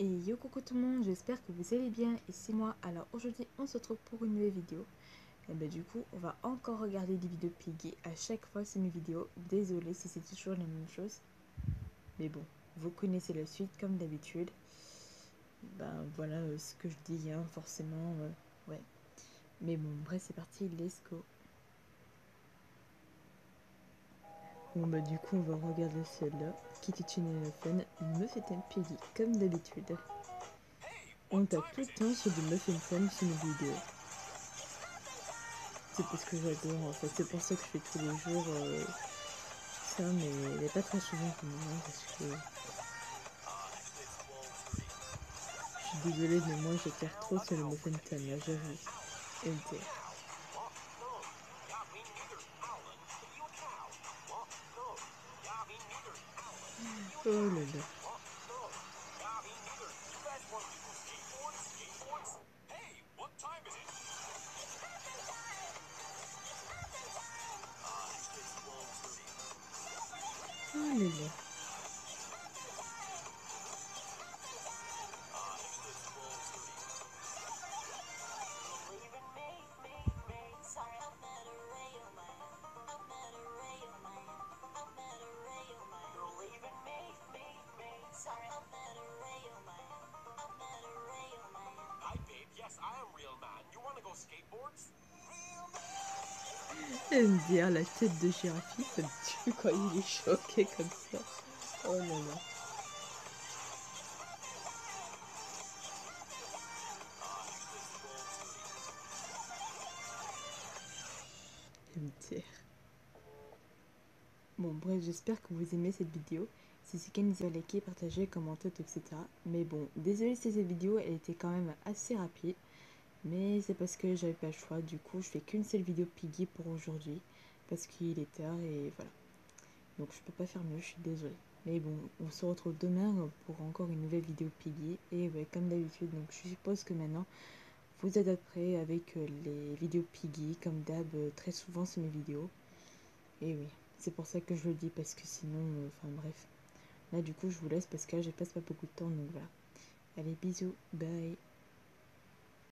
Et yo coucou tout le monde, j'espère que vous allez bien et c'est moi. Alors aujourd'hui on se retrouve pour une nouvelle vidéo. Et ben du coup on va encore regarder des vidéos Piggy. À chaque fois c'est mes vidéos, désolée si c'est toujours la même chose. Mais bon, vous connaissez la suite comme d'habitude. Ben voilà ce que je dis hein, forcément, ouais. Mais bon bref c'est parti, let's go. Bon bah du coup on va regarder celle-là, Kitty Channel Fun, Muffin Piggy comme d'habitude. On tape tout le temps sur du Muffin Fun sur nos vidéos. C'est parce que j'adore en fait, c'est pour ça que je fais tous les jours ça, mais il n'est pas très souvent quand même, hein, parce que je suis désolée, mais moi je tire trop sur le muffin time, là j'avoue. MTR. Oh là là. Oh là là. MDR, la tête de girafe, ça me tue quand il est choqué comme ça. Oh là là. MDR. Bon bref, j'espère que vous aimez cette vidéo. Si c'est le cas, n'hésitez pas à liker, partager, commenter, etc. Mais bon, désolé si cette vidéo elle était quand même assez rapide. Mais c'est parce que j'avais pas le choix. Du coup, je fais qu'une seule vidéo Piggy pour aujourd'hui. Parce qu'il est tard et voilà. Donc je peux pas faire mieux, je suis désolée. Mais bon, on se retrouve demain pour encore une nouvelle vidéo Piggy. Et ouais, comme d'habitude, donc je suppose que maintenant vous êtes prêts avec les vidéos Piggy. Comme d'hab, très souvent c'est mes vidéos. Et oui, c'est pour ça que je le dis parce que sinon, enfin bref. Là du coup je vous laisse parce que là je passe pas beaucoup de temps donc voilà. Allez bisous, bye.